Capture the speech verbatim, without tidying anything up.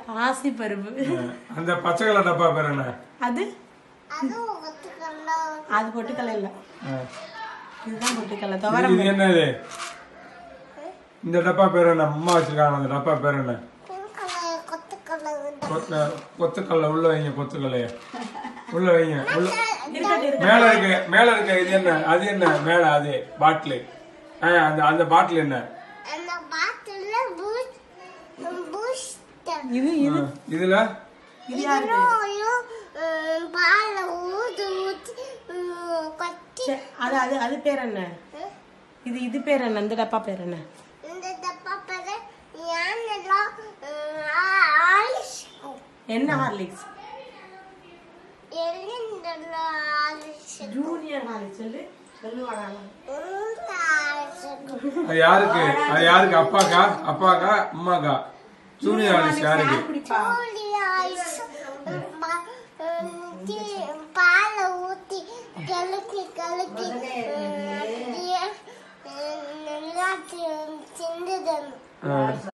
பாசி பருப்பு. அந்த பச்சை கலர் டப்பா பேர் என்ன? அது அது பொட்டுக்கடலை இல்ல. இதுதான் பொட்டுக்கடலை. துவரம். இது என்னது? இந்த டப்பா பேர் என்ன? அம்மா வச்சிருக்காங்க அந்த டப்பா பேர் என்ன? கொத்துக்கல்ல. உள்ள வைங்க கொத்துக்கல்லைய. உள்ள வைங்க. உள்ள மேல இருக்கு. மேல இருக்கு. இது என்ன? அது என்ன? மேல அது பாட்டில். அந்த அந்த பாட்டில் என்ன? இது இது இதுல இது யாரு? அது அது அது பேர் என்ன? இது இது பேர் என்ன? இந்த டப்பா பேர் என்ன? என்ன ஹார்லிக்ஸ்? ஜூனியர் ஹார்லிக்ஸ் சொல்லு. சொல்லுவாடா. அது யாருக்கு? அது யாருக்கு? அப்பாக்கா? அப்பாக்கா? அம்மாக்கா? ஜூனியர் ஹார்லிக்ஸ் யாருக்கு? பால ஊத்தி கலக்கி கலக்கி சிந்துதன்.